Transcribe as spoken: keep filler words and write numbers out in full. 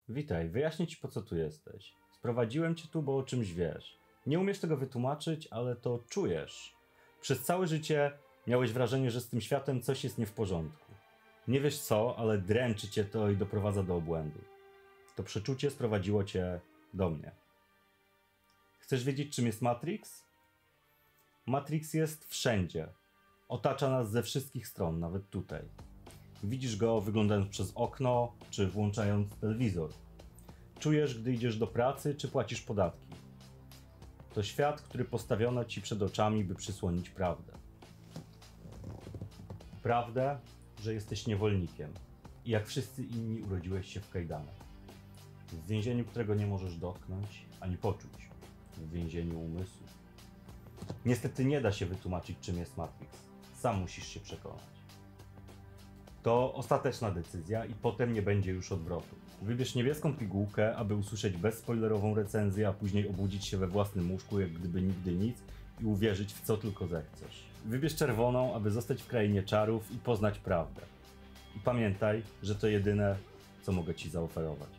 Witaj, wyjaśnię ci, po co tu jesteś. Sprowadziłem cię tu, bo o czymś wiesz. Nie umiesz tego wytłumaczyć, ale to czujesz. Przez całe życie miałeś wrażenie, że z tym światem coś jest nie w porządku. Nie wiesz co, ale dręczy cię to i doprowadza do obłędu. To przeczucie sprowadziło cię do mnie. Chcesz wiedzieć, czym jest Matrix? Matrix jest wszędzie. Otacza nas ze wszystkich stron, nawet tutaj. Widzisz go wyglądając przez okno, czy włączając telewizor. Czujesz, gdy idziesz do pracy, czy płacisz podatki. To świat, który postawiono ci przed oczami, by przysłonić prawdę. Prawdę, że jesteś niewolnikiem i jak wszyscy inni urodziłeś się w kajdanach. W więzieniu, którego nie możesz dotknąć, ani poczuć. W więzieniu umysłu. Niestety nie da się wytłumaczyć, czym jest Matrix. Sam musisz się przekonać. To ostateczna decyzja i potem nie będzie już odwrotu. Wybierz niebieską pigułkę, aby usłyszeć bezspoilerową recenzję, a później obudzić się we własnym łóżku, jak gdyby nigdy nic i uwierzyć w co tylko zechcesz. Wybierz czerwoną, aby zostać w krainie czarów i poznać prawdę. I pamiętaj, że to jedyne, co mogę ci zaoferować.